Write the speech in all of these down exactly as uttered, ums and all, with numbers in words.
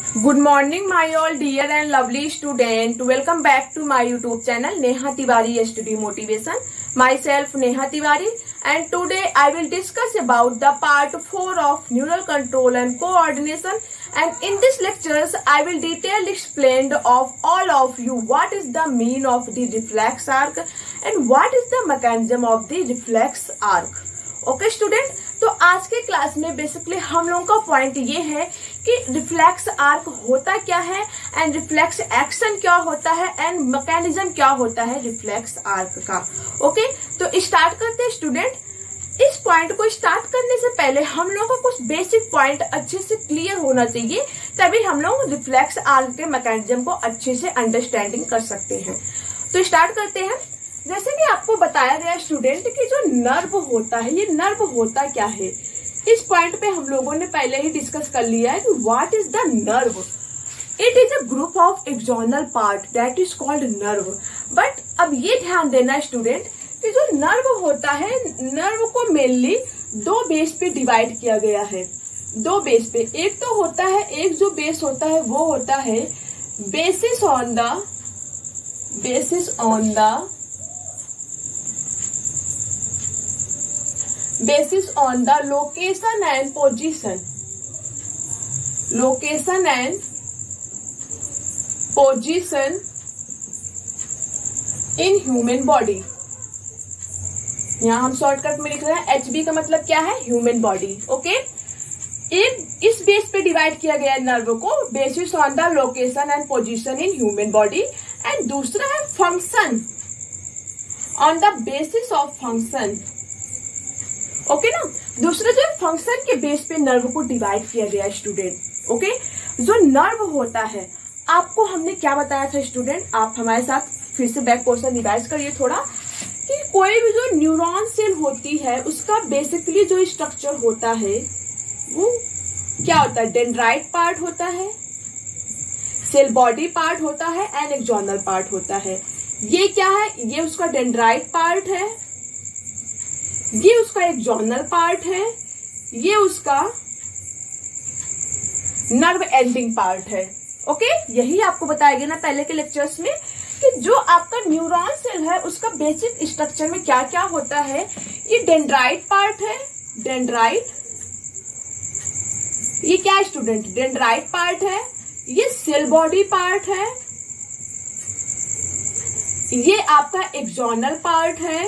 Good morning, my all dear and lovely student. Welcome back to my YouTube channel Neha Tiwari Study Motivation. Myself Neha Tiwari, and today I will discuss about the part four of neural control and coordination. And in this lectures, I will detail explain of all of you what is the mean of the reflex arc and what is the mechanism of the reflex arc. Okay okay, student, तो आज के class में basically हम लोगों का point ये है कि रिफ्लेक्स आर्क होता क्या है एंड रिफ्लेक्स एक्शन क्या होता है एंड मैकेनिज्म क्या होता है रिफ्लेक्स आर्क का. ओके okay, तो स्टार्ट करते हैं स्टूडेंट. इस पॉइंट को स्टार्ट करने से पहले हम लोगों का कुछ बेसिक पॉइंट अच्छे से क्लियर होना चाहिए, तभी हम लोग रिफ्लेक्स आर्क के मैकेनिज्म को अच्छे से अंडरस्टैंडिंग कर सकते हैं. तो स्टार्ट करते हैं. जैसे कि आपको बताया गया स्टूडेंट कि जो नर्व होता है, ये नर्व होता क्या है, इस पॉइंट पे हम लोगों ने पहले ही डिस्कस कर लिया है कि what is the nerve. It is a group of axonal part that is called nerve. But अब ये ध्यान देना स्टूडेंट कि जो नर्व होता है, नर्व को मेनली दो बेस पे डिवाइड किया गया है. दो बेस पे, एक तो होता है, एक जो बेस होता है वो होता है basis on the basis on the basis on the location and position location and position in human body. यहाँ हम शॉर्टकट में लिख रहे हैं, एच बी का मतलब क्या है, ह्यूमन बॉडी. ओके, एक इस बेस पे डिवाइड किया गया है नर्व को, basis on the location and position in human body. And दूसरा है function, on the basis of function. Okay okay ना, दूसरा जो फंक्शन के बेस पे नर्व को डिवाइड किया गया है स्टूडेंट. Okay okay? जो नर्व होता है, आपको हमने क्या बताया था स्टूडेंट, आप हमारे साथ फिर से बैक पोर्शन रिवाइज करिए थोड़ा, कि कोई भी जो न्यूरॉन सेल होती है उसका बेसिकली जो स्ट्रक्चर होता है वो क्या होता है, डेंड्राइट पार्ट होता है, सेल बॉडी पार्ट होता है एंड एक्सोनल पार्ट होता है. ये क्या है, ये उसका डेंड्राइट पार्ट है, ये उसका एक्सोनल पार्ट है, ये उसका नर्व एंडिंग पार्ट है. ओके, यही आपको बताया गया ना पहले के लेक्चर्स में कि जो आपका न्यूरॉन सेल है उसका बेसिक स्ट्रक्चर में क्या क्या होता है. ये डेंड्राइट पार्ट है, डेंड्राइट, ये क्या है स्टूडेंट, डेंड्राइट पार्ट है, ये सेल बॉडी पार्ट है, ये आपका एक्सोनल पार्ट है,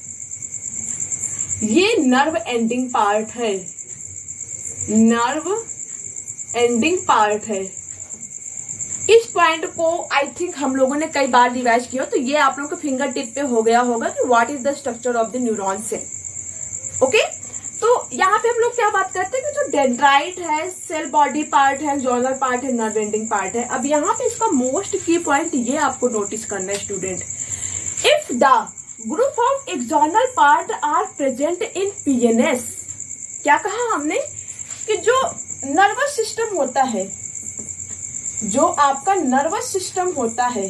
ये नर्व एंडिंग पार्ट है, नर्व एंडिंग पार्ट है. इस पॉइंट को आई थिंक हम लोगों ने कई बार रिवाइज किया, तो ये आप लोगों के फिंगर टिप पे हो गया होगा कि what is the structure of the neuron cell. Okay, तो यहाँ पे हम लोग क्या बात करते हैं कि जो डेंड्राइट है, सेल बॉडी पार्ट है, एक्सोनल पार्ट है, नर्व एंडिंग पार्ट है. अब यहाँ पे इसका मोस्ट की पॉइंट ये आपको नोटिस करना है student, if the group of axonal part are present in PNS. क्या कहा हमने कि जो नर्वस सिस्टम होता है, जो आपका नर्वस सिस्टम होता है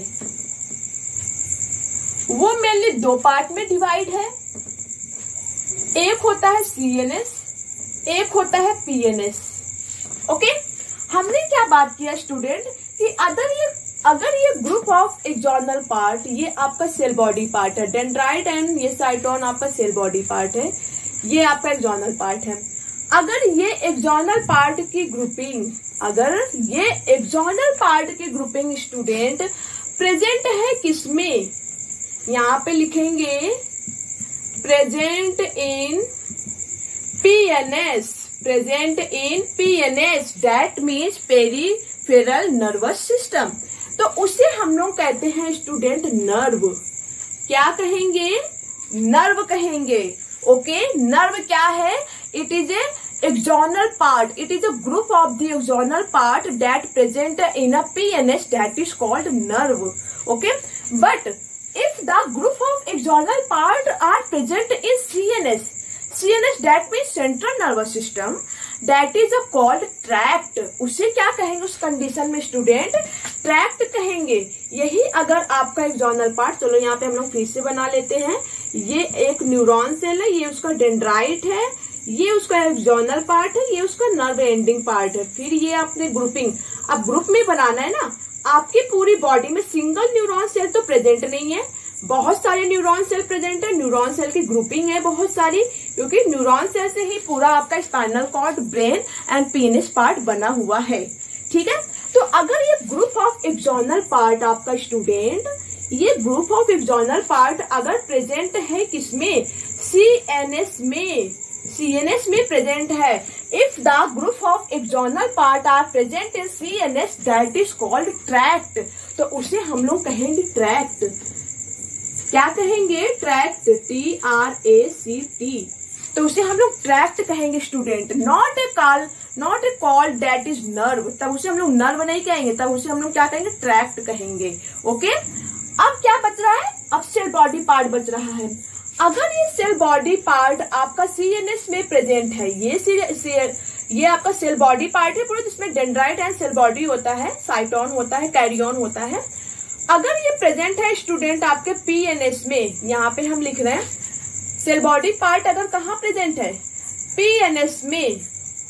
वो मेनली दो पार्ट में डिवाइड है. एक होता है सीएनएस, एक होता है पीएनएस. ओके, हमने क्या बात किया स्टूडेंट कि अगर ये अगर ये ग्रुप ऑफ एक्सोनल पार्ट, ये आपका सेल बॉडी पार्ट है, डेंड्राइट एंड ये साइटोन आपका सेल बॉडी पार्ट है, ये आपका एक्सोनल पार्ट है. अगर ये एक्सोनल पार्ट की ग्रुपिंग, अगर ये एक्सोनल पार्ट की ग्रुपिंग स्टूडेंट प्रेजेंट है किसमें, यहाँ पे लिखेंगे present in PNS, present in PNS, that means peripheral nervous system. तो उसे हम लोग कहते हैं स्टूडेंट नर्व. क्या कहेंगे, नर्व कहेंगे. ओके, नर्व क्या है, it is a axonal part, it is a group of the axonal part that present in a PNS, that is called nerve. Okay, but if the group of axonal part are present in CNS, CNS that means central nervous system, that is a called tract. उसे क्या कहेंगे उस condition में student, tract कहेंगे. यही अगर आपका axonal part, चलो यहाँ पे हम लोग फिर से बना लेते हैं, ये एक न्यूरॉन सेल है, ये उसका डेंड्राइट है, ये उसका एक्सोनल पार्ट है, ये उसका नर्व एंडिंग पार्ट है। फिर ये आपने ग्रुपिंग, अब ग्रुप में बनाना है ना। आपकी पूरी बॉडी में सिंगल न्यूरॉन सेल तो प्रेजेंट नहीं है, बहुत सारे न्यूरॉन सेल प्रेजेंट है। न्यूरॉन सेल की ग्रुपिंग है बहुत सारी, क्योंकि न्यूरॉन सेल से ही पूरा आपका spinal cord, brain and PNS part बना हुआ है। ठीक है, तो अगर ये ग्रुप ऑफ एक्सोनल पार्ट आपका स्टूडेंट, ये ग्रुप ऑफ एक्सोनल पार्ट अगर प्रेजेंट है किसमें, सीएनएस में, सीएनएस में प्रेजेंट है। If the group of axonal part are present in CNS that is called tract, तो उसे हम लोग कहेंगे ट्रैक्ट। क्या कहेंगे, tract, T R A C T, तो उसे हम लोग ट्रैक्ट कहेंगे student. Not a call, not a call that is nerve, तब उसे हम लोग नर्व नहीं कहेंगे, तब उसे हम लोग क्या कहेंगे, ट्रैक्ट कहेंगे। ओके, अब क्या बच रहा है, अब सेल बॉडी पार्ट बच रहा है। अगर ये सेल बॉडी पार्ट आपका सीएनएस में प्रेजेंट है, ये सी, सी, ये आपका सेल बॉडी पार्ट है पूरा, जिसमें डेंड्राइट एंड सेल बॉडी होता है, साइटोन होता है, कैरियन होता है। अगर ये प्रेजेंट है स्टूडेंट आपके पीएनएस में, यहाँ पे हम लिख रहे हैं सेल बॉडी पार्ट अगर कहाँ प्रेजेंट है, पीएनएस में,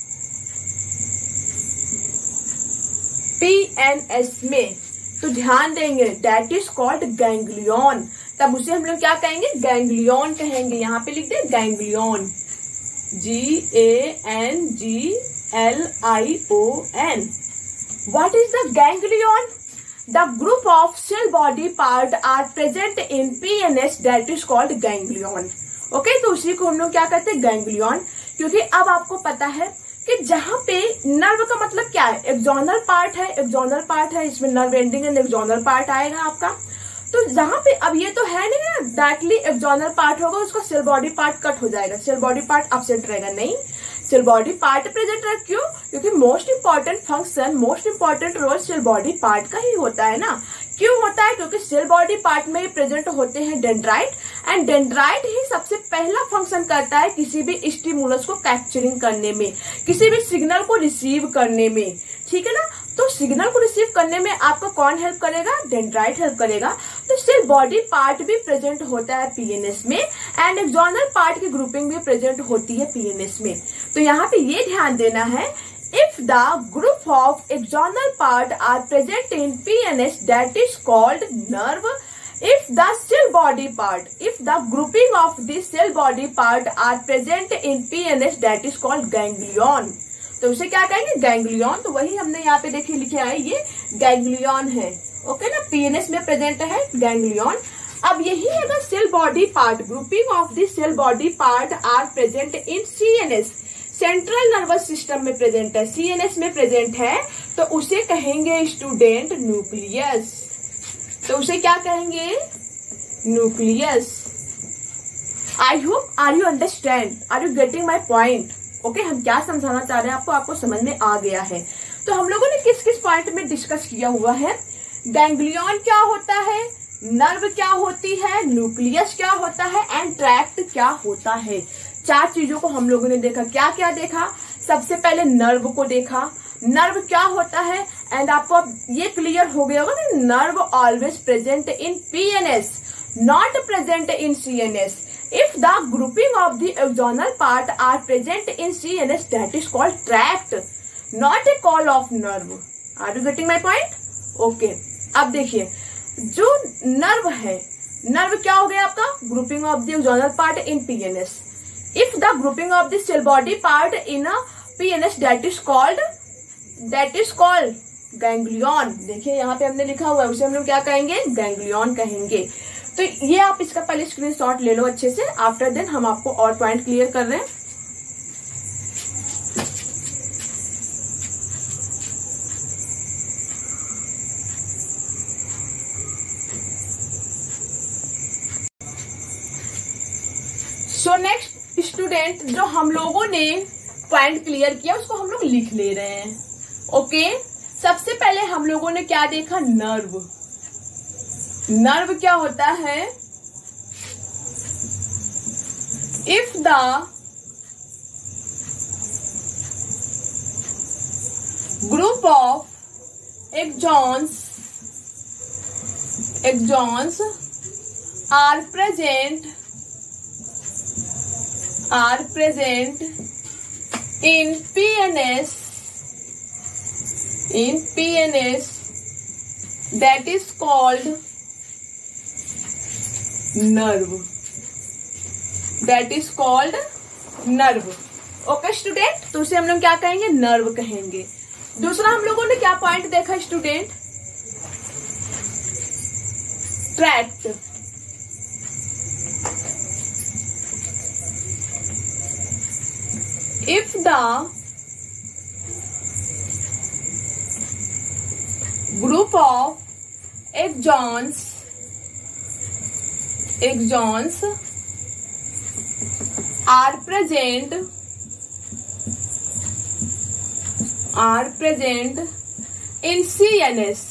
पीएनएस में, तो ध्यान देंगे दैट इज कॉल्ड गैंग्लियन, तब उसे हम लोग क्या कहेंगे, गैंग्लियन कहेंगे। यहाँ पे लिख दे ganglion, G A N G L I O N. What is the ganglion, the group of cell body part are present in PNS that is called ganglion. Okay, तो उसी को हम लोग क्या कहते हैं, गैंग्लियन। क्योंकि अब आपको पता है कि जहां पे नर्व का मतलब क्या है, एक्सोनल पार्ट है, एक्सोनल पार्ट है, इसमें nerve ending and axonal part आएगा आपका। तो जहां पे अब ये तो है नहीं ना, डायरेक्टली एक्सोनल पार्ट होगा, उसका सेल बॉडी पार्ट कट हो जाएगा, सेल बॉडी पार्ट एब्सेंट रहेगा, नहीं, सेल बॉडी पार्ट प्रेजेंट रहे। क्यों, क्योंकि most important function, most important role cell body part का ही होता है ना। क्यों होता है, क्योंकि सेल बॉडी पार्ट में ही प्रेजेंट होते हैं डेंड्राइट, एंड डेंड्राइट ही सबसे पहला फंक्शन करता है किसी भी स्टिमुलस को कैप्चरिंग करने में, किसी भी सिग्नल को रिसीव करने में। ठीक है ना, तो सिग्नल को रिसीव करने में आपका कौन हेल्प करेगा, डेंड्राइट हेल्प करेगा। तो सेल बॉडी पार्ट भी प्रेजेंट होता है पीएनएस में, एंड एक्सोनल पार्ट की ग्रुपिंग भी प्रेजेंट होती है पीएनएस में। तो यहाँ पे ये ध्यान देना है, if the group of axonal part are present in P N S that is called nerve. If the cell body part, if the grouping of the cell body part are present in P N S that is called ganglion. तो उसे क्या कहेंगे, ganglion. तो वही हमने यहाँ पे देखिए लिखे है, ये गैंग्लियन है। ओके ना, पीएनएस में प्रेजेंट है गैंग्लियन। अब यही अगर cell body part, grouping of the cell body part are present in CNS, central nervous system में प्रेजेंट है, सीएनएस में प्रेजेंट है, तो उसे कहेंगे स्टूडेंट न्यूक्लियस। तो उसे क्या कहेंगे, nucleus. I hope are you understand, are you getting my point. Okay, हम क्या समझाना चाह रहे हैं आपको, आपको समझ में आ गया है। तो हम लोगों ने किस किस पॉइंट में डिस्कस किया हुआ है, गैंग्लियन क्या होता है, नर्व क्या होती है, न्यूक्लियस क्या होता है, एंड ट्रैक्ट क्या होता है। चार चीजों को हम लोगों ने देखा। क्या क्या देखा, सबसे पहले नर्व को देखा, नर्व क्या होता है, एंड आपको अब ये क्लियर हो गया होगा ना, nerve always present in PNS, not present in CNS. If the grouping of the axonal part are present in CNS that is called tract, not a call of nerve. Are you getting my point? Okay, अब देखिए जो nerve है, nerve क्या हो गया आपका, grouping of the axonal part in PNS. If the grouping of the cell body part in a P N S that is called that is called ganglion। देखिए यहाँ पे हमने लिखा हुआ है, उसे हम लोग क्या कहेंगे, गैंग्लियन कहेंगे। तो ये आप इसका पहले स्क्रीनशॉट ले लो अच्छे से, आफ्टर देन हम आपको और पॉइंट क्लियर कर रहे हैं। सो नेक्स्ट स्टूडेंट, जो हम लोगों ने पॉइंट क्लियर किया उसको हम लोग लिख ले रहे हैं। ओके, सबसे पहले हम लोगों ने क्या देखा, नर्व। नर्व क्या होता है, if the group of axons axons are present are present in P N S, in P N S that is called nerve, that is called nerve. Okay student, तो उसे हम लोग क्या कहेंगे, नर्व कहेंगे. दूसरा हम लोगों ने क्या पॉइंट देखा student, tract. If the group of axons, axons are present, are present in C N S,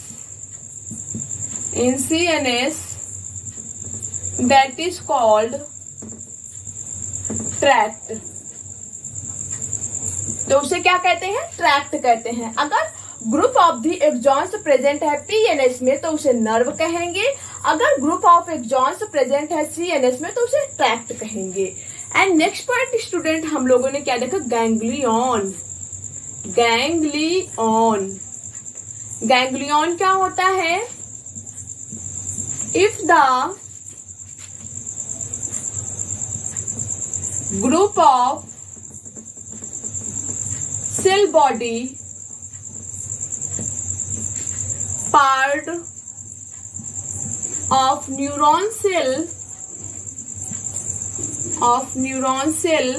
in C N S that is called tract. तो उसे क्या कहते हैं, ट्रैक्ट कहते हैं. अगर group of the axons present है पीएनएस में तो उसे नर्व कहेंगे. अगर ग्रुप ऑफ एक्सॉन्स प्रेजेंट है सीएनएस में तो उसे ट्रैक्ट कहेंगे. एंड नेक्स्ट पॉइंट स्टूडेंट हम लोगों ने क्या देखा, गैंग्लियन. गैंग्लियन, गैंग्लियन क्या होता है, if the group of cell body part of neuron cell, of neuron cell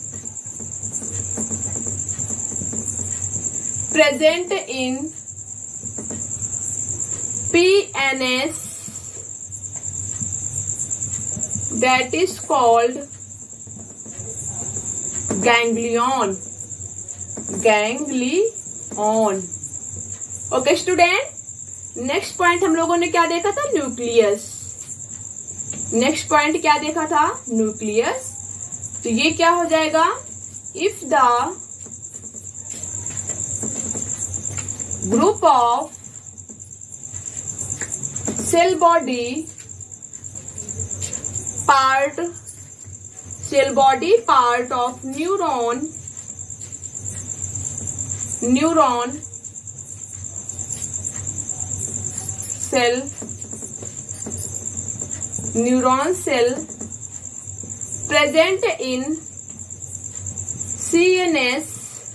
present in P N S that is called ganglion, ganglion. Okay student, next point हम लोगों ने क्या देखा था, न्यूक्लियस. नेक्स्ट पॉइंट क्या देखा था, न्यूक्लियस. तो ये क्या हो जाएगा, if the group of cell body part, cell body part of neuron, neuron cell, neuron cell present in C N S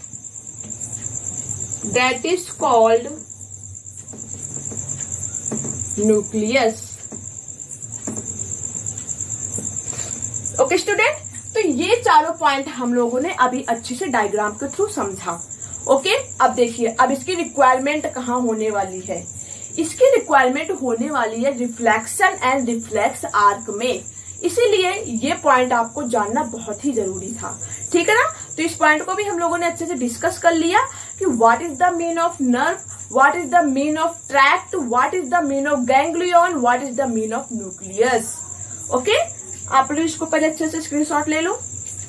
that is called nucleus. Okay student, तो ये चारों पॉइंट हम लोगों ने अभी अच्छे से डायग्राम के थ्रू समझा. ओके okay, अब देखिए, अब इसकी रिक्वायरमेंट कहाँ होने वाली है, इसकी रिक्वायरमेंट होने वाली है रिफ्लेक्शन एंड रिफ्लेक्स आर्क में. इसीलिए ये पॉइंट आपको जानना बहुत ही जरूरी था. ठीक है ना. तो इस पॉइंट को भी हम लोगों ने अच्छे से डिस्कस कर लिया कि what is the mean of nerve, what is the mean of tract, what is the mean of ganglion, what is the mean of nucleus. Okay, आप लोग इसको पहले अच्छे से स्क्रीनशॉट ले लो.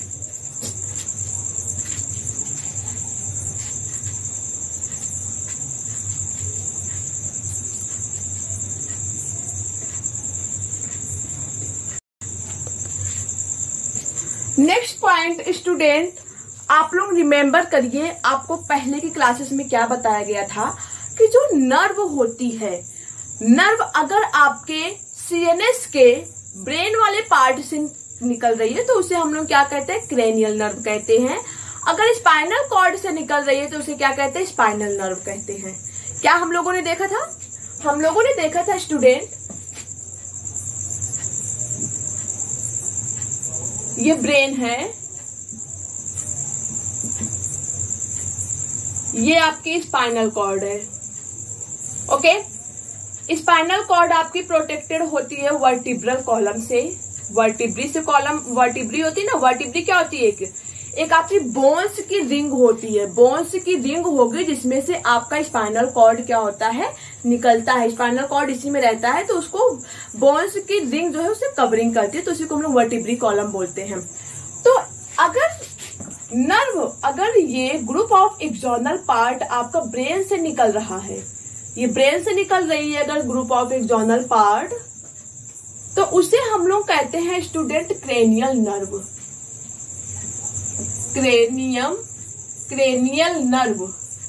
नेक्स्ट पॉइंट स्टूडेंट, आप लोग रिमेम्बर करिए, आपको पहले की क्लासेस में क्या बताया गया था कि जो नर्व होती है, नर्व अगर आपके सीएनएस के ब्रेन वाले पार्ट से निकल रही है तो उसे हम लोग क्या कहते हैं, क्रेनियल नर्व कहते हैं. अगर स्पाइनल कॉर्ड से निकल रही है तो उसे क्या कहते हैं, स्पाइनल नर्व कहते हैं. क्या हम लोगों ने देखा था, हम लोगों ने देखा था स्टूडेंट, ये ब्रेन है, ये आपकी स्पाइनल कॉर्ड है. ओके, स्पाइनल कॉर्ड आपकी प्रोटेक्टेड होती है वर्टिब्रल कॉलम से. वर्टिब्री से कॉलम, वर्टिब्री होती है ना, वर्टिब्री क्या होती है, एक एक आपकी बोन्स की रिंग होती है. बोन्स की रिंग होगी जिसमें से आपका स्पाइनल कॉर्ड क्या होता है, निकलता है. स्पाइनल कॉर्ड इसी में रहता है तो उसको बोन्स की रिंग जो है उसे कवरिंग करती है, तो उसी को हम लोग वर्टिब्री कॉलम बोलते हैं. तो अगर नर्व, अगर ये ग्रुप ऑफ एक्सोनल पार्ट आपका ब्रेन से निकल रहा है, ये ब्रेन से निकल रही है अगर ग्रुप ऑफ एक्सोनल पार्ट, तो उसे हम लोग कहते हैं student cranial nerve. Cranium, cranial nerve,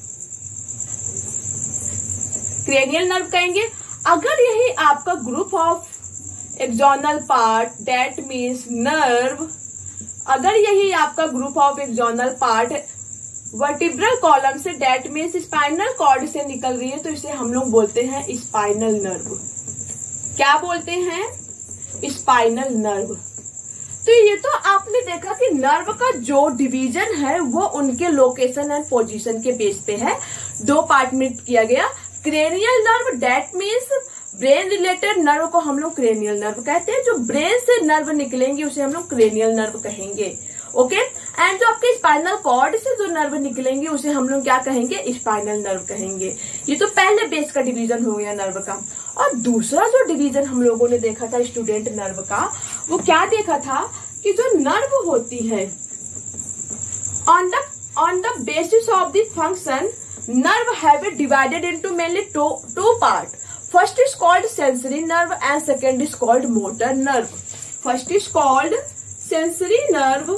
cranial nerve कहेंगे। अगर यही आपका group of axonal part that means nerve, अगर यही आपका group of axonal part vertebral column से दैट मीन्स स्पाइनल कॉर्ड से निकल रही है तो इसे हम लोग बोलते हैं स्पाइनल नर्व। क्या बोलते हैं? Spinal nerve. तो ये तो आपने देखा कि नर्व का जो डिवीजन है वो उनके लोकेशन एंड पोजीशन के बेस पे है। दो पार्ट में किया गया। Cranial nerve that means brain related nerve को हम लोग क्रेनियल नर्व कहते हैं। जो ब्रेन से नर्व निकलेंगे उसे हम लोग क्रेनियल नर्व कहेंगे। ओके, एंड जो आपके स्पाइनल कॉर्ड से जो नर्व निकलेंगे उसे हम लोग क्या कहेंगे? स्पाइनल नर्व कहेंगे। ये तो पहले बेस का डिवीजन हो गया नर्व का। और दूसरा जो डिवीजन हम लोगों ने देखा था स्टूडेंट नर्व का, वो क्या देखा था कि जो नर्व होती है on the on the basis of the function nerve have it divided into mainly two two part. First is called sensory nerve and second is called motor nerve. First is called sensory nerve.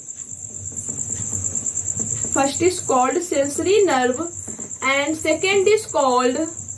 First is called sensory nerve and second is called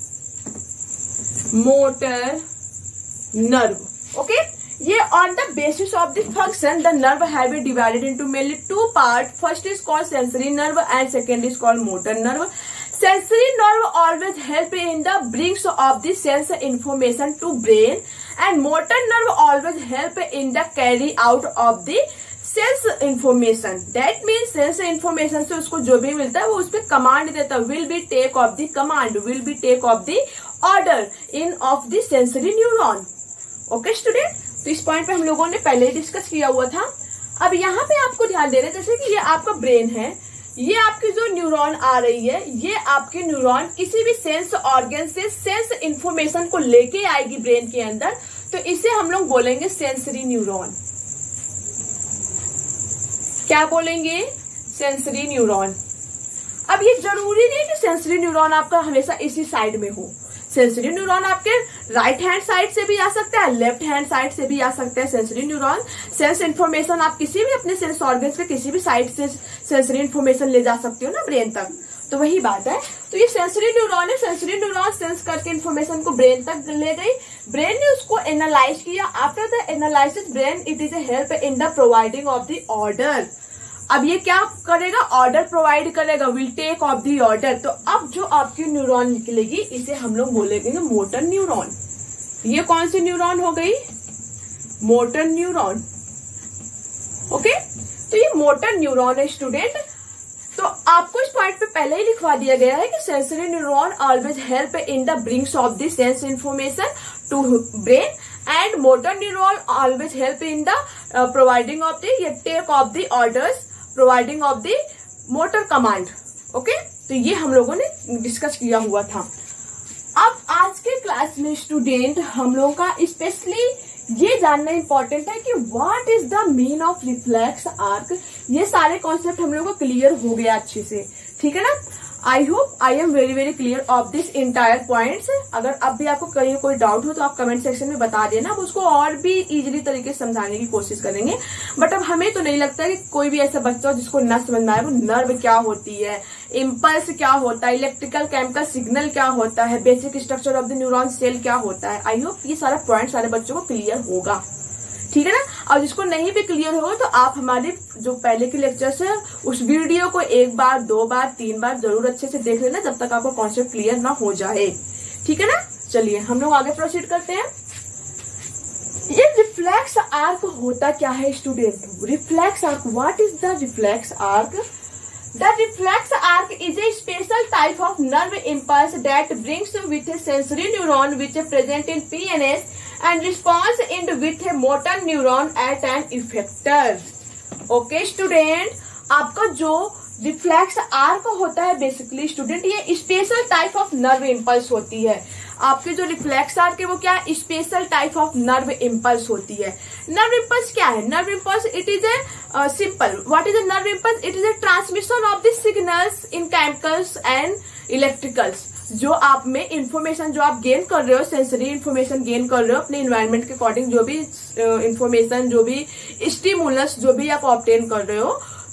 motor nerve. Okay, ये on the basis of the function the nerve have been divided into mainly two part. First is called sensory nerve and second is called motor nerve. Sensory nerve always help in the brings of the sense information to brain and motor nerve always help in the carry out of the sense information. That means sense information से उसको जो भी मिलता है वो उस पर command देता है। will be take of the command, will be take of the order in of the sensory neuron. Okay okay, student, तो इस पॉइंट पे हम लोगों ने पहले ही डिस्कस किया हुआ था। अब यहाँ पे आपको ध्यान दे रहे हैं जैसे कि ये आपका ब्रेन है, ये आपकी जो न्यूरॉन आ रही है, ये आपके न्यूरॉन किसी भी सेंस ऑर्गन से सेंस इंफॉर्मेशन को लेके आएगी ब्रेन के अंदर, तो इसे हम लोग बोलेंगे सेंसरी न्यूरॉन। क्या बोलेंगे? Sensory neuron. अब ये जरूरी नहीं कि सेंसरी न्यूरॉन आपका हमेशा इसी साइड में हो। सेंसरी न्यूरॉन आपके राइट हैंड साइड से भी आ सकता है, लेफ्ट हैंड साइड से भी आ सकता है। सेंसरी न्यूरॉन सेंस इन्फॉर्मेशन आप किसी भी अपने सेंस ऑर्गन्स के किसी भी साइड से सेंसरी इन्फॉर्मेशन ले जा सकते हो ना ब्रेन तक, तो वही बात है। तो ये सेंसरी न्यूरॉन है। सेंसरी न्यूरॉन सेंस करके इन्फॉर्मेशन को ब्रेन तक ले गई, ब्रेन ने उसको एनालाइज किया। After the analysis brain it is a help in the providing of the order. अब ये क्या करेगा? ऑर्डर प्रोवाइड करेगा, will take of the order. तो अब जो आपकी न्यूरॉन निकलेगी इसे हम लोग बोलेंगे मोटर न्यूरॉन। ये कौन सी न्यूरॉन हो गई? Motor neuron. ओके, तो ये मोटर न्यूरॉन है स्टूडेंट। तो आपको इस पॉइंट पे पहले ही लिखवा दिया गया है कि sensory neuron always help in the brings of the sense information to brain and motor neuron always help in the providing of the ये take of the orders, providing of the motor command. Okay, तो ये हम लोगों ने discuss किया हुआ था। अब आज के क्लास में स्टूडेंट हम लोगों का स्पेशली ये जानना इंपॉर्टेंट है कि what is the mean of reflex arc. ये सारे कॉन्सेप्ट हम लोगों को क्लियर हो गया अच्छे से, ठीक है ना। I hope I am very very clear of this entire points. अगर अब भी आपको कहीं कोई डाउट हो तो आप कमेंट सेक्शन में बता देना, अब उसको और भी इजीली तरीके से समझाने की कोशिश करेंगे। बट अब हमें तो नहीं लगता कि कोई भी ऐसा बच्चा हो जिसको न समझ में आए वो नर्व क्या होती है, इम्पल्स क्या होता है, इलेक्ट्रिकल केमिकल सिग्नल क्या होता है, basic structure of the neuron cell क्या होता है। आई होप ये सारा पॉइंट सारे बच्चों को क्लियर होगा, ठीक है ना। और जिसको नहीं भी क्लियर होगा तो आप हमारे जो पहले के लेक्चर्स है उस वीडियो को एक बार, दो बार, तीन बार जरूर अच्छे से देख लेना जब तक आपको कॉन्सेप्ट क्लियर ना हो जाए, ठीक है ना। चलिए हम लोग आगे प्रोसीड करते हैं। ये रिफ्लेक्स आर्क होता क्या है student? Reflex arc, what is the reflex arc? The reflex arc is a special type of nerve impulse that brings with a sensory neuron which is present in P N S and responds in with a motor neuron at an effector. Okay student, आपका जो reflex arc होता है basically student ये special type of nerve impulse होती है। आपके जो reflex arc है वो क्या है? Special type of nerve impulse होती है। नर्व इम्पल्स क्या है? Nerve impulse it is a simple, what is a nerve impulse? It is a transmission of the signals in chemicals and electricals. जो आप में इंफॉर्मेशन जो आप गेन कर रहे हो, सेंसरी इंफॉर्मेशन गेन कर रहे हो अपने इन्वायरमेंट के अकॉर्डिंग, जो भी इंफॉर्मेशन, जो भी स्टिमुलस जो भी आप ऑब्टेन कर रहे हो,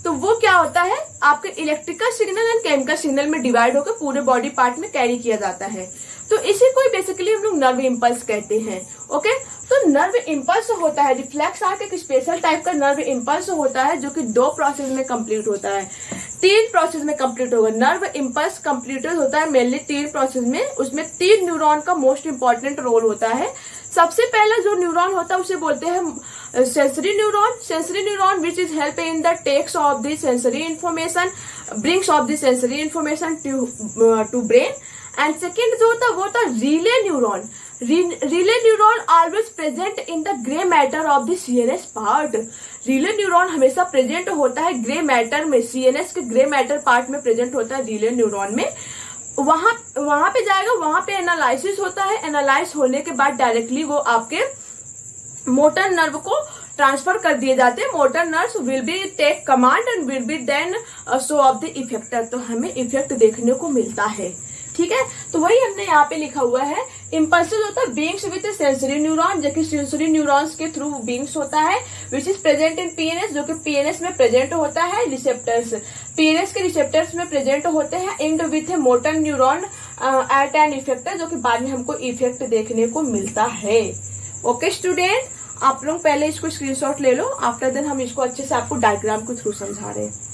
तो वो क्या होता है, आपके electrical signal and chemical signal में डिवाइड होकर पूरे बॉडी पार्ट में कैरी किया जाता है। तो इसी को बेसिकली हम लोग नर्व इम्पल्स कहते हैं। ओके, तो नर्व इम्पल्स होता है, रिफ्लेक्स आर्क एक स्पेशल टाइप का नर्व इम्पल्स होता है जो कि दो प्रोसेस में कंप्लीट होता है, तीन प्रोसेस में कंप्लीट होगा। नर्व इम्पल्स कंप्लीटेड होता है मेनली तीन प्रोसेस में, उसमें तीन न्यूरॉन का मोस्ट इंपॉर्टेंट रोल होता है। सबसे पहला जो न्यूरॉन होता है उसे बोलते हैं sensory neuron. Sensory neuron which is help in the takes of the sensory information, brings of the sensory information to to brain. And second जो होता है वो होता है relay neuron. Relay neuron always present in the grey matter of the CNS part. Relay neuron हमेशा present होता है grey matter में, सीएनएस के ग्रे मैटर पार्ट में प्रेजेंट होता है रिले न्यूरॉन में। वहां वहां पे जाएगा, वहां पे एनालिसिस होता है, एनालाइज होने के बाद डायरेक्टली वो आपके मोटर नर्व को ट्रांसफर कर दिए जाते हैं। Motor nerve will be take command and will be then show of the effector. तो हमें इफेक्ट देखने को मिलता है, ठीक है। तो वही हमने यहाँ पे लिखा हुआ है, इम्पल्सेस होता है बीइंग्स विद सेंसरी न्यूरॉन, जो कि सेंसरी न्यूरॉन्स के थ्रू बीइंग्स होता है, which is present in PNS, जो कि पीएनएस में प्रेजेंट होता है। रिसेप्टर्स पीएनएस के रिसेप्टर्स में प्रेजेंट होते हैं and with a motor neuron at an effector, जो कि बाद में हमको इफेक्ट देखने को मिलता है। ओके स्टूडेंट, आप लोग पहले इसको स्क्रीनशॉट ले लो, आफ्टर देन हम इसको अच्छे से आपको डायग्राम के थ्रू समझा रहे हैं।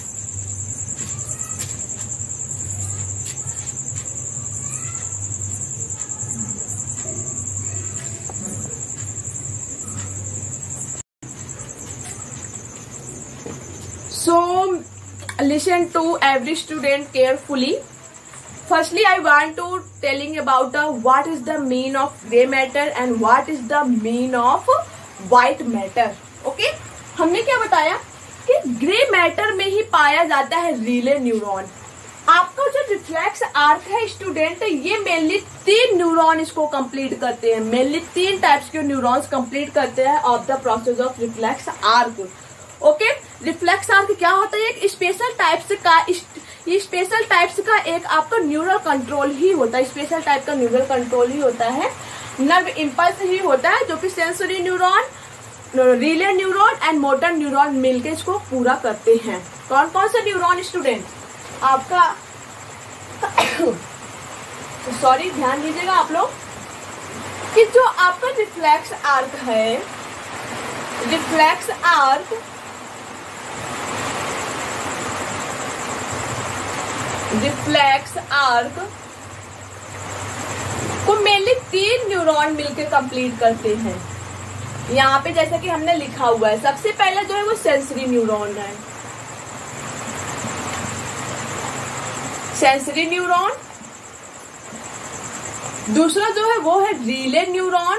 So listen to every student carefully. Firstly, I want to telling about the what is the mean of gray matter and what is the mean of white matter. Okay? हमने क्या बताया कि grey matter में ही पाया जाता है relay neuron. आपका जो रिफ्लेक्स आर्क है स्टूडेंट, ये मेनली तीन न्यूरॉन इसको कंप्लीट करते हैं, मेनली तीन टाइप्स के न्यूरॉन्स कंप्लीट करते हैं of the process of reflex arc. Okay, reflex arc क्या होता है, एक स्पेशल टाइप्स का ये स्पेशल टाइप्स का एक आपका न्यूरल कंट्रोल ही होता है, स्पेशल टाइप का न्यूरल कंट्रोल ही होता है, नर्व इम्पल्स ही होता है, जो कि sensory neuron, relay neuron and motor neuron मिलकर इसको पूरा करते हैं। कौन कौन से न्यूरॉन स्टूडेंट आपका सॉरी ध्यान दीजिएगा आप लोग कि जो आपका रिफ्लेक्स आर्क है, रिफ्लेक्स आर्क रिफ्लेक्स आर्क को मेनली तीन न्यूरॉन मिलकर कंप्लीट करते हैं। यहाँ पे जैसा कि हमने लिखा हुआ है, सबसे पहले जो है वो सेंसरी न्यूरॉन है, सेंसरी न्यूरॉन। दूसरा जो है वो है रिले न्यूरॉन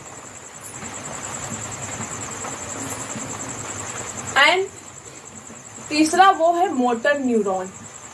एंड तीसरा वो है मोटर न्यूरॉन।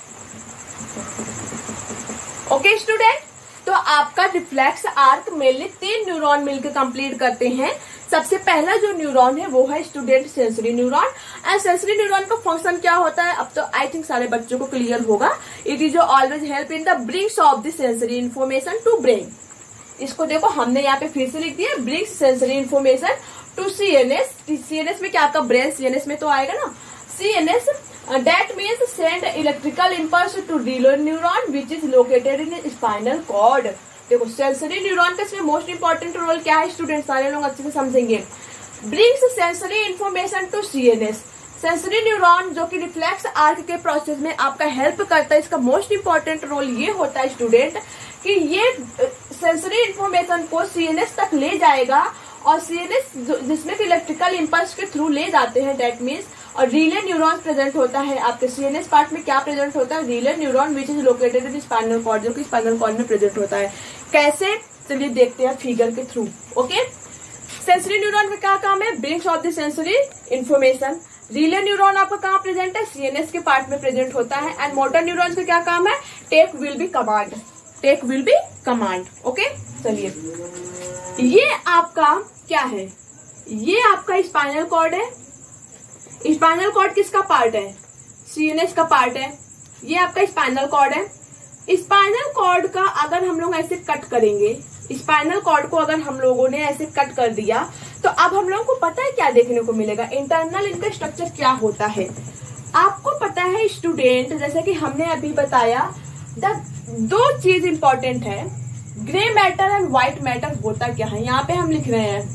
ओके स्टूडेंट, तो आपका रिफ्लेक्स आर्क मेनली तीन न्यूरॉन मिलकर कंप्लीट करते हैं। सबसे पहला जो न्यूरॉन है वो है student sensory neuron. And sensory neuron का फंक्शन क्या होता है, अब तो आई थिंक सारे बच्चों को क्लियर होगा। It is always help in the brings of the sensory information to brain. इसको देखो हमने यहाँ पे फिर से लिख दिया, brings sensory information to CNS. CNS में क्या आपका ब्रेन सीएनएस में तो आएगा ना, CNS that means send electrical impulse to relay neuron which is located in spinal cord। देखो सेंसरी न्यूरॉन का इसमें मोस्ट इंपॉर्टेंट रोल क्या है स्टूडेंट, सारे लोग अच्छे से समझेंगे। Brings sensory information to CNS. Sensory neuron जो कि रिफ्लेक्स आर्क के प्रोसेस में आपका हेल्प करता है, इसका मोस्ट इंपॉर्टेंट रोल ये होता है स्टूडेंट कि ये सेंसरी इंफॉर्मेशन को सीएनएस तक ले जाएगा, और सीएनएस जिसमें कि इलेक्ट्रिकल इंपल्स के थ्रू ले जाते हैं, डेट मीन्स। और रिले न्यूरॉन प्रेजेंट होता है आपके सीएनएस पार्ट में, क्या प्रेजेंट होता है, relay neuron which is located in spinal cord, जो कि स्पाइनल कॉर्ड में प्रेजेंट होता है। कैसे, चलिए देखते हैं फिगर के थ्रू। ओके, सेंसरी न्यूरॉन का क्या काम है, brings of the sensory information. Relay neuron आपका कहाँ प्रेजेंट है, सीएनएस के पार्ट में प्रेजेंट होता है। एंड मोटर न्यूरॉन का क्या काम है, take will be command, take will be command. Okay, चलिए ये आपका क्या है, ये आपका स्पाइनल कॉर्ड है। स्पाइनल कॉर्ड किसका पार्ट है, सीएनएस का पार्ट है। ये आपका स्पाइनल कॉर्ड है। स्पाइनल कॉर्ड का अगर हम लोग ऐसे कट करेंगे, स्पाइनल कॉर्ड को अगर हम लोगों ने ऐसे कट कर दिया, तो अब हम लोगों को पता है क्या देखने को मिलेगा, इंटरनल इनका स्ट्रक्चर क्या होता है। आपको पता है स्टूडेंट, जैसे कि हमने अभी बताया, द दो चीज इंपॉर्टेंट है, grey matter and white matter होता क्या है। यहाँ पे हम लिख रहे हैं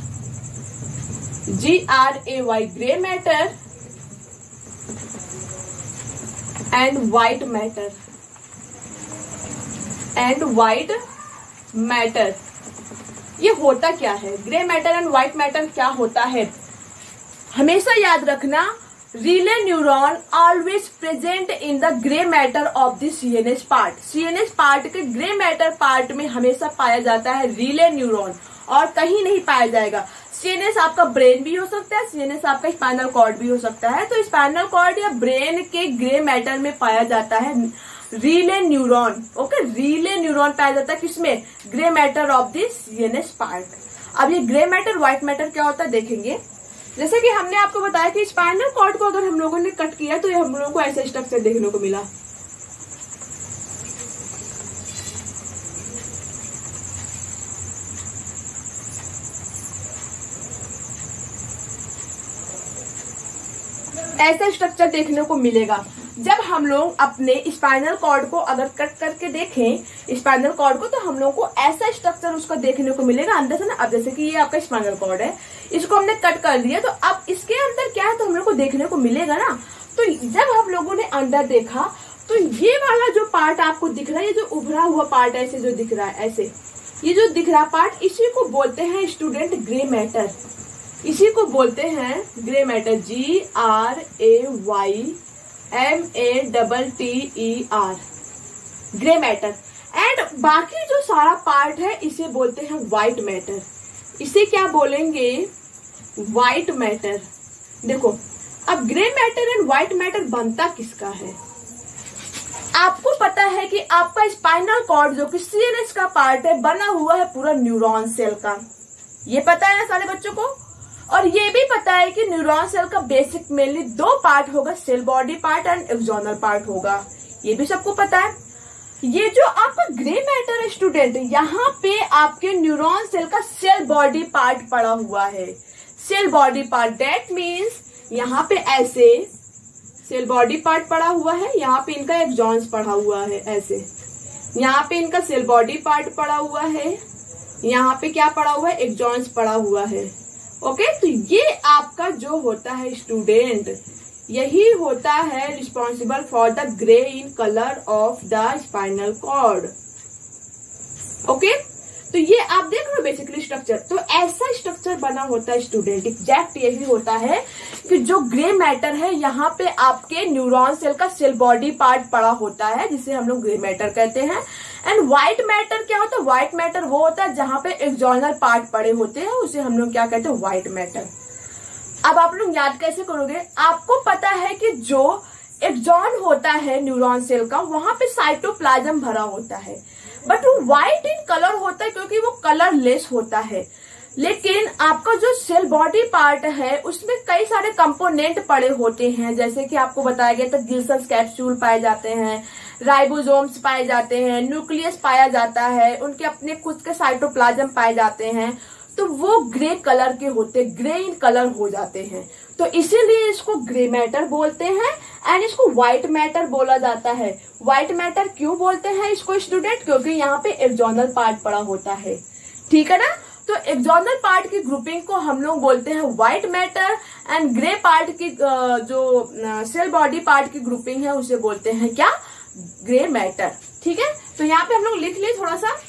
G R A Y, grey matter and white matter and white matter. ये होता क्या है, grey matter and white matter क्या होता है? हमेशा याद रखना, relay neuron always present in the grey matter of the CNS part. CNS part के ग्रे मैटर पार्ट में हमेशा पाया जाता है रिले न्यूरॉन, और कहीं नहीं पाया जाएगा। सीएनएस आपका ब्रेन भी हो सकता है, सीएनएस आपका स्पाइनल कॉर्ड भी हो सकता है। तो स्पाइनल कॉर्ड या ब्रेन के ग्रे मैटर में पाया जाता है relay neuron. Okay, relay neuron पाया जाता है किसमें? Grey matter of the CNS part. अब ये ग्रे मैटर व्हाइट मैटर क्या होता है देखेंगे। जैसे कि हमने आपको बताया कि स्पाइनल कॉर्ड को अगर हम लोगों ने कट किया तो ये हम लोगों को ऐसा स्ट्रक्चर देखने को मिला। ऐसा स्ट्रक्चर देखने को मिलेगा। जब हम लोग अपने स्पाइनल कॉर्ड को अगर कट करके देखें स्पाइनल कॉर्ड को, तो हम लोग को ऐसा स्ट्रक्चर उसका देखने को मिलेगा अंदर से ना। अब जैसे कि ये आपका स्पाइनल कॉर्ड है, इसको हमने कट कर दिया, तो अब इसके अंदर क्या है तो हम लोग को देखने को मिलेगा ना। तो जब हम लोगों ने अंदर देखा तो ये वाला जो पार्ट आपको दिख रहा है, ये जो उभरा हुआ पार्ट ऐसे जो दिख रहा है, ऐसे ये जो दिख रहा पार्ट, इसी को बोलते हैं स्टूडेंट ग्रे मैटर। इसी को बोलते हैं grey matter, G R A Y M A double T E R, grey matter. And बाकी जो सारा पार्ट है इसे बोलते हैं व्हाइट मैटर। इसे क्या बोलेंगे? White matter. देखो, अब grey matter and white matter बनता किसका है? आपको पता है कि आपका स्पाइनल कॉर्ड जो कि सीएनएस का पार्ट है, बना हुआ है पूरा न्यूरॉन सेल का। ये पता है ना सारे बच्चों को। और ये भी पता है कि न्यूरॉन सेल का बेसिक मेनली दो पार्ट होगा, cell body part and axonal part होगा। ये भी सबको पता है। ये जो आपका ग्रे मैटर है स्टूडेंट, यहाँ पे आपके न्यूरॉन सेल का सेल बॉडी पार्ट पड़ा हुआ है। Cell body part, that means यहाँ पे ऐसे सेल बॉडी पार्ट पड़ा हुआ है, यहाँ पे इनका एक्सॉन्स पड़ा हुआ है ऐसे, यहाँ पे इनका सेल बॉडी पार्ट पड़ा हुआ है, यहाँ पे क्या पड़ा हुआ है? एक्सॉन्स पड़ा हुआ है। ओके okay, तो ये आपका जो होता है स्टूडेंट, यही होता है responsible for the grey in colour of the spinal cord. Okay, तो ये आप देख रहे हो बेसिकली स्ट्रक्चर। तो ऐसा स्ट्रक्चर बना होता है स्टूडेंट, एग्जैक्ट यही होता है कि जो ग्रे मैटर है, यहाँ पे आपके न्यूरॉन सेल का सेल बॉडी पार्ट पड़ा होता है, जिसे हम लोग ग्रे मैटर कहते हैं। एंड व्हाइट मैटर क्या होता है? व्हाइट मैटर वो होता है जहां पे एक्सोनल पार्ट पड़े होते हैं, उसे हम लोग क्या कहते हैं? White matter. अब आप लोग याद कैसे करोगे? आपको पता है कि जो एक्सॉन होता है न्यूरॉन सेल का, वहां पे साइटोप्लाज्म भरा होता है, बट वो व्हाइट इन कलर होता है क्योंकि वो कलरलेस होता है। लेकिन आपका जो सेल बॉडी पार्ट है उसमें कई सारे कंपोनेंट पड़े होते हैं, जैसे कि आपको बताया गया था गिल्सन कैप्सूल पाए जाते हैं, राइबोसोम्स पाए जाते हैं, न्यूक्लियस पाया जाता है, उनके अपने खुद के साइटोप्लाज्म पाए जाते हैं। तो वो ग्रे कलर के होते, ग्रे इन कलर हो जाते हैं। तो इसीलिए इसको ग्रे मैटर बोलते हैं एंड इसको व्हाइट मैटर बोला जाता है। व्हाइट मैटर क्यों बोलते हैं इसको स्टूडेंट? क्योंकि यहाँ पे एक्सोनल पार्ट पड़ा होता है। ठीक है ना? तो एक्सोनल पार्ट की ग्रुपिंग को हम लोग बोलते हैं white matter and grey part की जो सेल बॉडी पार्ट की ग्रुपिंग है उसे बोलते हैं क्या? Grey matter. ठीक है, तो यहाँ पे हम लोग लिख लिए थोड़ा सा।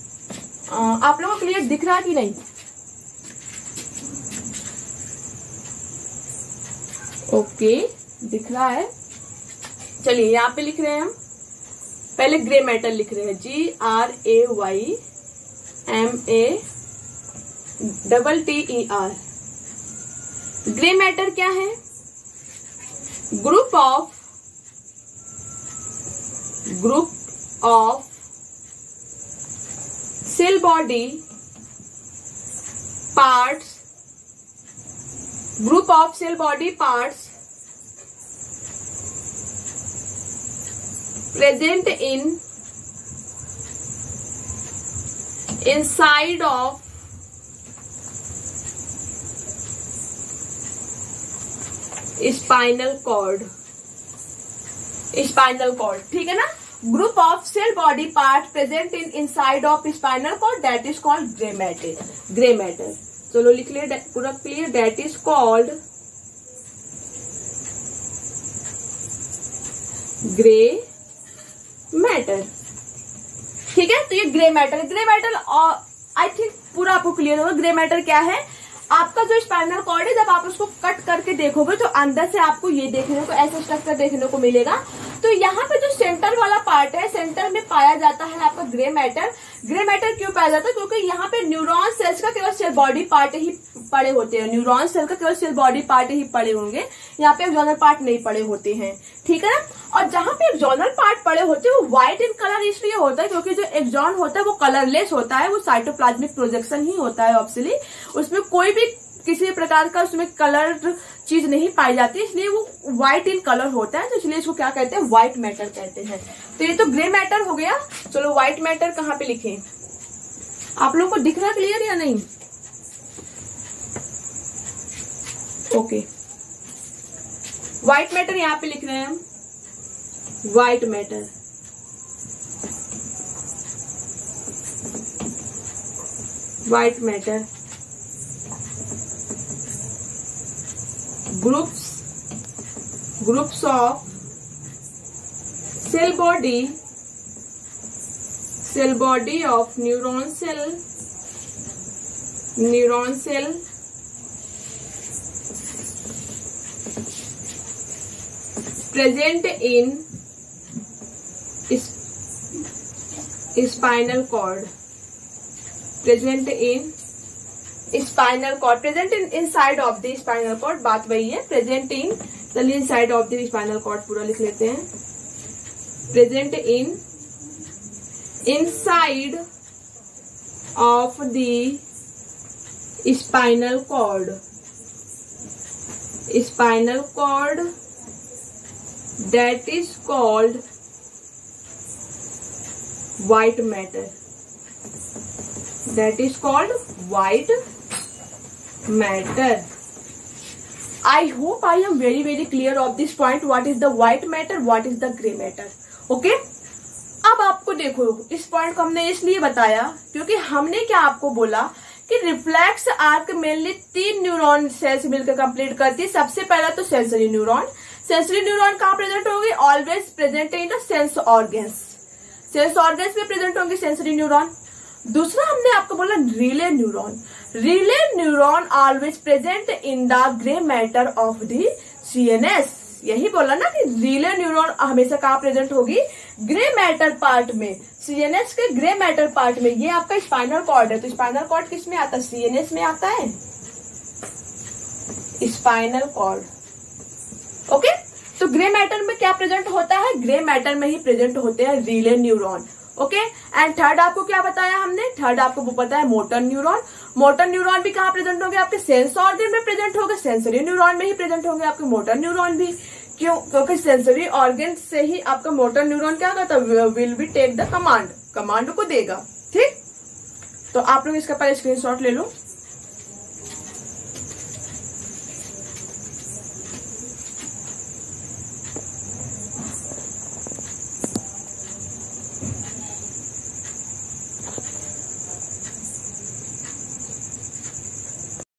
आप लोगों को क्लियर दिख रहा कि नहीं? ओके, दिख रहा है। चलिए यहाँ पे लिख रहे हैं हम, पहले ग्रे मैटर लिख रहे हैं, G R A Y M A double T E R. Grey matter क्या है? Group of group of cell body parts group of cell body parts present in inside of spinal cord। Spinal cord, ठीक है ना। Group of cell body part present in inside of spinal cord that is called grey matter. Grey matter, चलो लिख लिया पूरा clear, that is called grey matter, ठीक है। तो ये grey matter, grey matter I think पूरा आपको क्लियर होगा। ग्रे मैटर क्या है, आपका जो स्पाइनल कॉर्ड है जब आप उसको कट करके देखोगे तो अंदर से आपको ये देखने को ऐसा स्ट्रक्चर देखने को मिलेगा। तो यहाँ पे जो सेंटर वाला पार्ट है, सेंटर में पाया जाता है आपका ग्रे मैटर। ग्रे मैटर क्यों पाया जाता है, क्योंकि यहाँ पे न्यूरॉन सेल्स का केवल सेल बॉडी पार्ट ही पड़े होते हैं। न्यूरॉन सेल का केवल सेल बॉडी पार्ट ही पड़े होंगे, यहाँ पे एक्सोनल पार्ट नहीं पड़े होते हैं, ठीक है ना। और जहाँ पे एक्सोनल पार्ट पड़े होते हैं वो व्हाइट इन कलर इसलिए होता है क्योंकि जो एक्सॉन होता है वो कलरलेस होता है, वो साइटोप्लाज्मिक प्रोजेक्शन ही होता है ऑब्वियसली, उसमें कोई भी किसी प्रकार का उसमें कलर चीज नहीं पाई जाती, इसलिए वो व्हाइट इन कलर होता है, तो इसलिए इसको क्या कहते हैं, व्हाइट मैटर कहते हैं। तो ये तो ग्रे मैटर हो गया। चलो व्हाइट मैटर कहाँ पे लिखें, आप लोगों को दिख रहा क्लियर या नहीं? ओके, व्हाइट मैटर यहाँ पे लिख रहे हैं हम, white matter. White matter groups groups of cell body cell body of neuron cell neuron cell present in spinal cord, present in spinal cord, present in inside of the spinal cord, बात वही है, present in, चलिए inside of the spinal cord पूरा लिख लेते हैं, present in inside of the spinal cord, spinal cord that is called white matter, that is called white matter. I hope I am very very clear of this point, what is the white matter, what is the gray matter. Okay, अब आपको देखो इस point को हमने इसलिए बताया क्योंकि हमने क्या आपको बोला कि रिफ्लेक्स आर्क मेनली तीन न्यूरॉन सेल्स मिलकर कंप्लीट करती है। सबसे पहला तो सेंसरी न्यूरॉन, सेंसरी न्यूरॉन कहाँ प्रेजेंट होंगे, always present in the sense organs, sense organs में प्रेजेंट होंगे सेंसरी न्यूरॉन। दूसरा हमने आपको बोला relay neuron, relay neuron always present in the grey matter of the CNS. यही बोला ना कि रिले न्यूरॉन हमेशा कहाँ प्रेजेंट होगी, ग्रे मैटर पार्ट में, सीएनएस के ग्रे मैटर पार्ट में। ये आपका स्पाइनल कॉर्ड है, तो स्पाइनल कॉर्ड किस में आता है, सीएनएस में आता है, स्पाइनल कॉर्ड। ओके, तो ग्रे मैटर में क्या प्रेजेंट होता है, ग्रे मैटर में ही प्रेजेंट होते हैं relay neuron. Okay, and third आपको क्या बताया हमने, थर्ड आपको वो पता है मोटर न्यूरॉन। मोटर न्यूरॉन भी कहाँ प्रेजेंट होंगे, आपके सेंस ऑर्गन में प्रेजेंट होंगे, सेंसरी न्यूरॉन में ही प्रेजेंट होंगे आपके मोटर न्यूरॉन भी। क्यों, क्योंकि सेंसरी ऑर्गन से ही आपका मोटर न्यूरॉन क्या करता है, will be take the command, command को देगा। ठीक, तो आप लोग इसका पहले स्क्रीनशॉट ले लो।